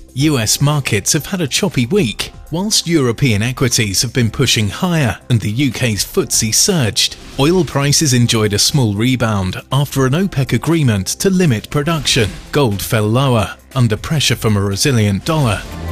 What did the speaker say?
US markets have had a choppy week, whilst European equities have been pushing higher and the UK's FTSE surged. Oil prices enjoyed a small rebound after an OPEC agreement to limit production. Gold fell lower, under pressure from a resilient dollar.